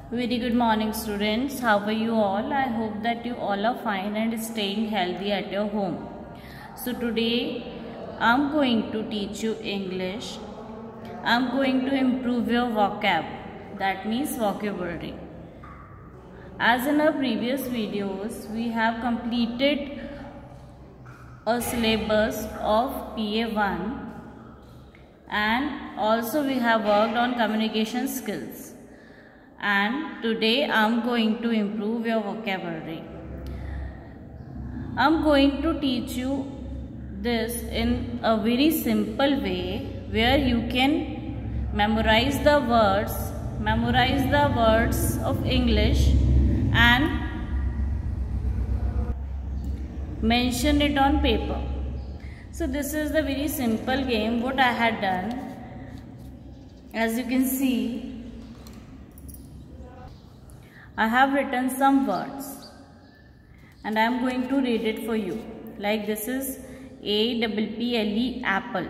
Very good morning students. How are you all? I hope that you all are fine and staying healthy at your home. So today I'm going to teach you English. I'm going to improve your vocab. That means vocabulary. As in our previous videos, we have completed a syllabus of PA1 and also we have worked on communication skills. And today I am going to improve your vocabulary. I am going to teach you this in a very simple way where you can memorize the words of English and mention it on paper. So this is the very simple game what I had done. As you can see, I have written some words and I am going to read it for you. Like this is A-P-P-L-E apple.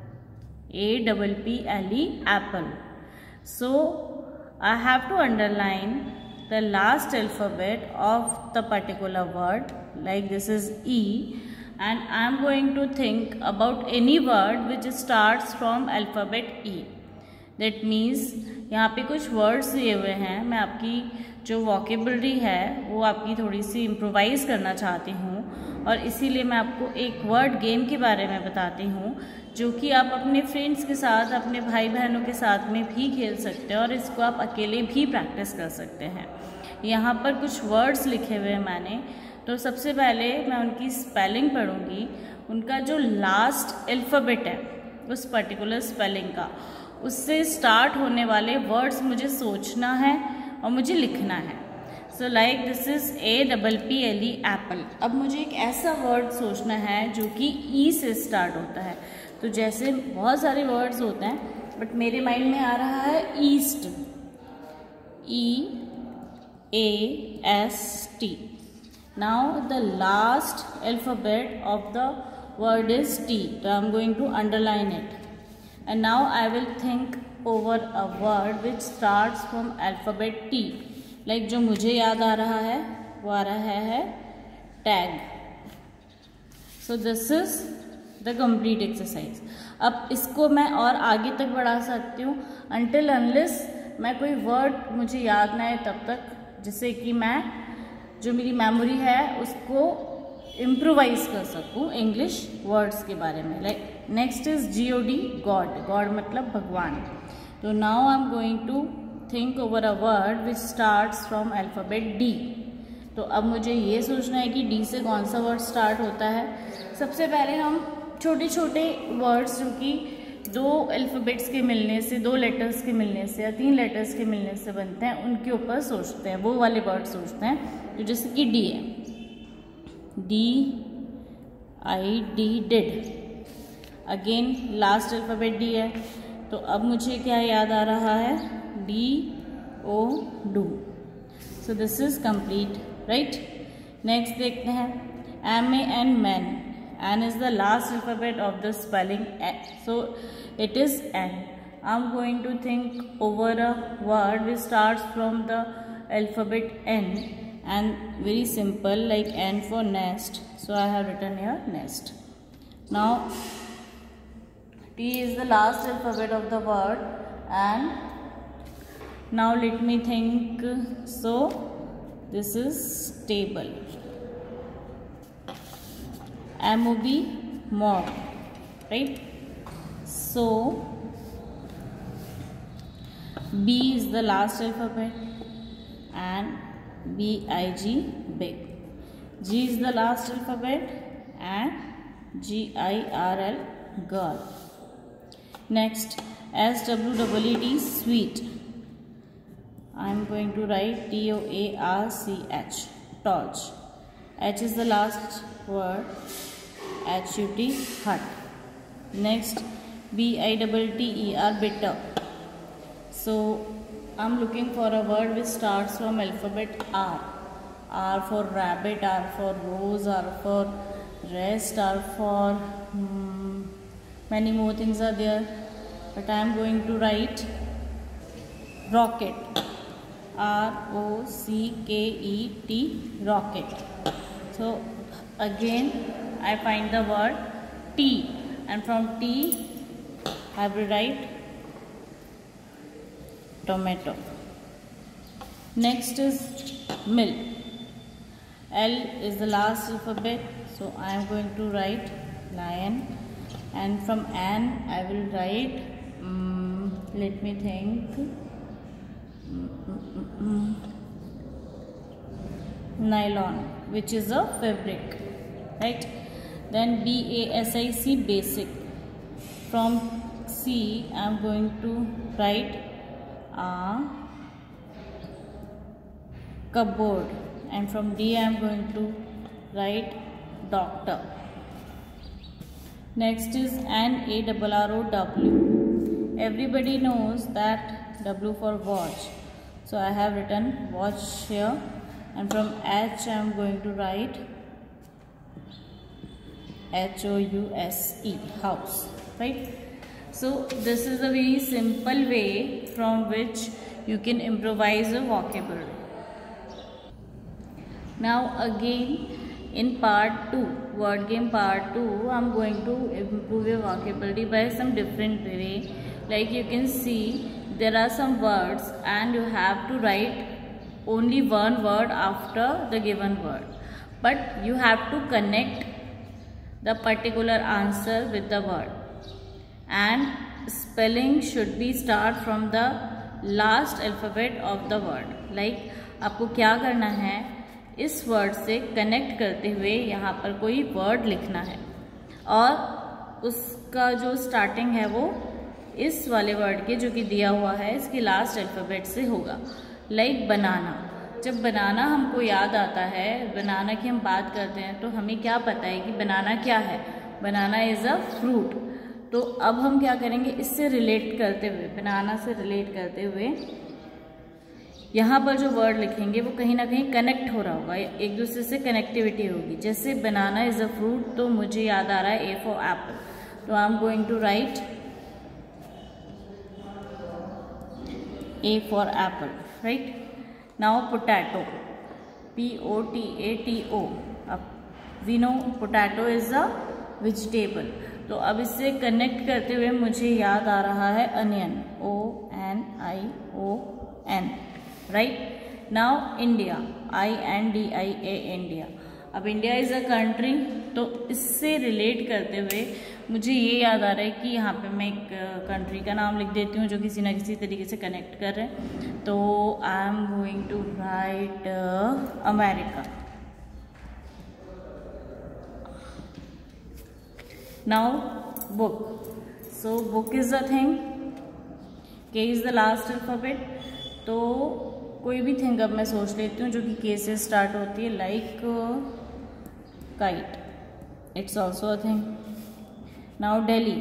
A-P-P-L-E apple. So I have to underline the last alphabet of the particular word. Like this is E, and I am going to think about any word which starts from alphabet E. That means यहाँ पे कुछ words दिए हुए हैं, मैं आपकी जो vocabulary है वो आपकी थोड़ी सी इम्प्रोवाइज़ करना चाहती हूँ और इसीलिए मैं आपको एक वर्ड गेम के बारे में बताती हूँ जो कि आप अपने फ्रेंड्स के साथ, अपने भाई बहनों के साथ में भी खेल सकते हैं और इसको आप अकेले भी प्रैक्टिस कर सकते हैं। यहाँ पर कुछ वर्ड्स लिखे हुए हैं मैंने, तो सबसे पहले मैं उनकी स्पेलिंग पढ़ूँगी। उनका जो लास्ट अल्फ़ाबेट है उस पर्टिकुलर स्पेलिंग का, उससे स्टार्ट होने वाले वर्ड्स मुझे सोचना है और मुझे लिखना है। So like this is A-P-P-L-E apple. अब मुझे एक ऐसा वर्ड सोचना है जो कि ई से स्टार्ट होता है। तो जैसे बहुत सारे वर्ड्स होते हैं बट मेरे माइंड में आ रहा है east, E-A-S-T। Now the last alphabet of the word is T, तो I am going to underline it. And now I will think over a word which starts from alphabet T. Like जो मुझे याद आ रहा है वो आ रहा है tag. So this is the complete exercise. अब इसको मैं और आगे तक बढ़ा सकती हूँ until unless मैं कोई word मुझे याद ना आए तब तक, जिससे कि मैं जो मेरी मेमोरी है उसको इम्प्रोवाइज कर सकूँ इंग्लिश वर्ड्स के बारे में। Like next is God, God मतलब भगवान। तो now I am going to think over a word which starts from alphabet D। तो अब मुझे ये सोचना है कि D से कौन सा वर्ड स्टार्ट होता है। सबसे पहले हम छोटे छोटे वर्ड्स जो कि दो अल्फ़ाबेट्स के मिलने से, दो लेटर्स के मिलने से या तीन लेटर्स के मिलने से बनते हैं, उनके ऊपर सोचते हैं, वो वाले वर्ड सोचते हैं। तो जैसे कि D है, D-I-D did. Again last alphabet D है, तो अब मुझे क्या याद आ रहा है, D-O do. So this is complete, right. Next देखते हैं M-A-N man. N is the last alphabet of the spelling, so it is N. I am going to think over a word which starts from the alphabet N and very simple, like N for nest, so I have written here nest. Now T is the last alphabet of the word, and now let me think. So this is table, MOB mob, right? So B is the last alphabet and BIG big. G is the last alphabet and GIRL girl. Next SWEET sweet. I am going to write TOARCH torch. H is the last word, HUT hut. Next BITTER bitter. So I am looking for a word which starts from alphabet R. R for rabbit, R for rose, R for rest, R for many more things are there, but I am going to write rocket. ROCKET, rocket. So again I find the word tea, and from tea I will write tomato. Next is milk. L is the last alphabet, so I am going to write lion, and from N I will write let me think, nylon, which is a fabric, right? Then BASIC, basic. From C I am going to write cupboard, and from D I am going to write doctor. Next is NARROW. Everybody knows that W for watch, so I have written watch here, and from H I am going to write HOUSE, house, right? So this is a very simple way from which you can improvise a vocabulary. Now again in part 2, word game part 2, I am going to improve your vocabulary by some different way. Like you can see, there are some words and you have to write only one word after the given word, but you have to connect the particular answer with the word, and spelling should be start from the last alphabet of the word. Like आपको क्या करना है, इस word से connect करते हुए यहाँ पर कोई वर्ड लिखना है, और उसका जो स्टार्टिंग है वो इस वाले वर्ड के जो कि दिया हुआ है इसके लास्ट अल्फ़ाबेट से होगा. Like banana. जब बनाना हमको याद आता है, बनाना की हम बात करते हैं, तो हमें क्या पता है कि बनाना क्या है. Banana is a fruit. तो अब हम क्या करेंगे, इससे रिलेट करते हुए, बनाना से रिलेट करते हुए यहाँ पर जो वर्ड लिखेंगे वो कहीं ना कहीं कनेक्ट हो रहा होगा, एक दूसरे से कनेक्टिविटी होगी. जैसे बनाना इज़ अ फ्रूट, तो मुझे याद आ रहा है ए फॉर एप्पल, तो I am going to write A for apple, right? Now potato, POTATO. We know potato is a vegetable. तो अब इससे कनेक्ट करते हुए मुझे याद आ रहा है onion, ONION, right? Now India, INDIA, India. अब इंडिया इज़ अ कंट्री, तो इससे रिलेट करते हुए मुझे ये याद आ रहा है कि यहाँ पे मैं एक कंट्री का नाम लिख देती हूँ जो किसी ना किसी तरीके से कनेक्ट कर रहे हैं. तो I am going to write America. Now book. So book is a thing, K is the last alphabet. तो कोई भी थिंग अब मैं सोच लेती हूँ जो कि के से स्टार्ट होती है, like kite, it's also a thing. Now Delhi,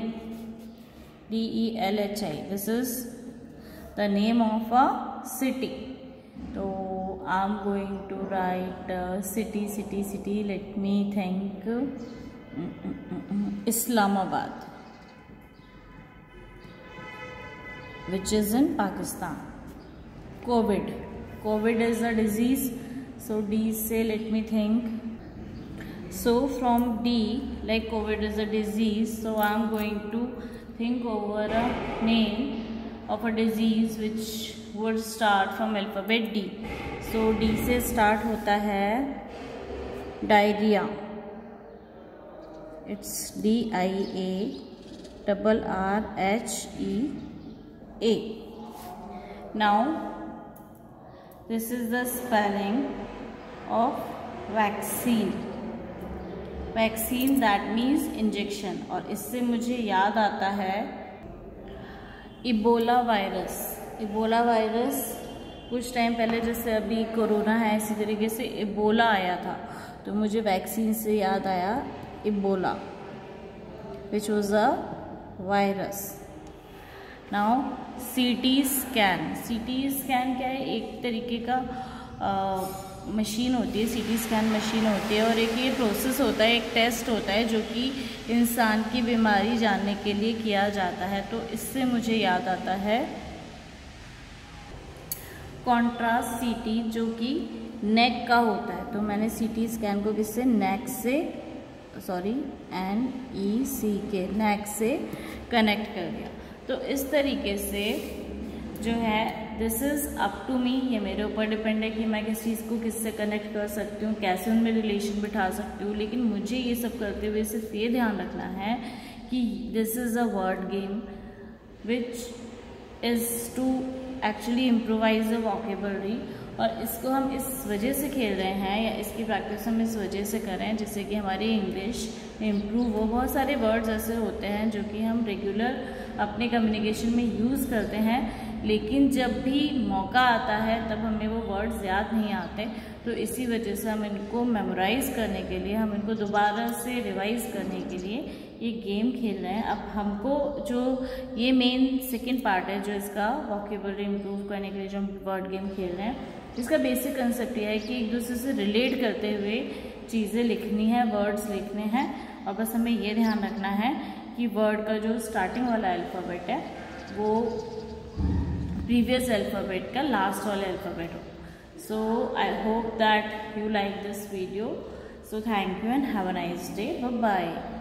DELHI, this is the name of a city. So I am going to write city. Let me think. Islamabad, which is in Pakistan. COVID is a disease. So D say, let me think. So from D, like COVID is a disease, so I am going to think over a name of a disease which would start from alphabet D. So D से start होता है diarrhea. It's DIARRHEA. Now this is the spelling of vaccine. Vaccine that means injection. और इससे मुझे याद आता है Ebola virus. Ebola virus कुछ टाइम पहले, जैसे अभी कोरोना है, इसी तरीके से इबोला आया था, तो मुझे वैक्सीन से याद आया Ebola, which was a virus. Now CT scan. CT scan क्या है, एक तरीके का मशीन होती है, CT स्कैन मशीन होती है, और एक ये प्रोसेस होता है, एक टेस्ट होता है जो कि इंसान की बीमारी जानने के लिए किया जाता है. तो इससे मुझे याद आता है कॉन्ट्रास्ट CT जो कि नेक का होता है, तो मैंने CT स्कैन को किससे, नेक से, सॉरी NECK, नेक से कनेक्ट कर दिया। तो इस तरीके से जो है this is up to me, ये मेरे ऊपर डिपेंड है कि मैं किस चीज़ को किससे कनेक्ट कर सकती हूँ, कैसे उनमें रिलेशन बिठा सकती हूँ। लेकिन मुझे ये सब करते हुए सिर्फ ये ध्यान रखना है कि this is a word game which is to actually improvise the vocabulary, और इसको हम इस वजह से खेल रहे हैं या इसकी प्रैक्टिस हम इस वजह से कर रहे हैं जिससे कि हमारी इंग्लिश इम्प्रूव हो। बहुत सारे वर्ड्स ऐसे होते हैं जो कि हम रेगुलर अपने कम्युनिकेशन में यूज़ करते हैं, लेकिन जब भी मौका आता है तब हमें वो वर्ड्स याद नहीं आते। तो इसी वजह से हम इनको मेमोराइज़ करने के लिए, हम इनको दोबारा से रिवाइज़ करने के लिए ये गेम खेल रहे हैं। अब हमको जो ये मेन सेकंड पार्ट है जो इसका वोकेबलरी इम्प्रूव करने के लिए जो हम वर्ड गेम खेल रहे हैं, इसका बेसिक कंसेप्ट यह है कि एक दूसरे से रिलेट करते हुए चीज़ें लिखनी है, वर्ड्स लिखने हैं, और बस हमें ये ध्यान रखना है कि वर्ड का जो स्टार्टिंग वाला अल्फ़ाबेट है वो प्रीवियस अल्फ़ाबेट का लास्ट वाला अल्फ़ाबेट हो। So I hope that you like this video. So thank you and have a nice day. Bye bye.